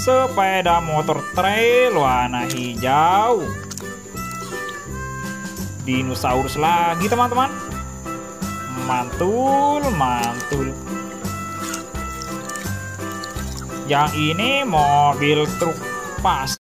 Sepeda motor trail warna hijau. Dinosaurus lagi teman-teman. Mantul, mantul. Yang ini mobil truk pas.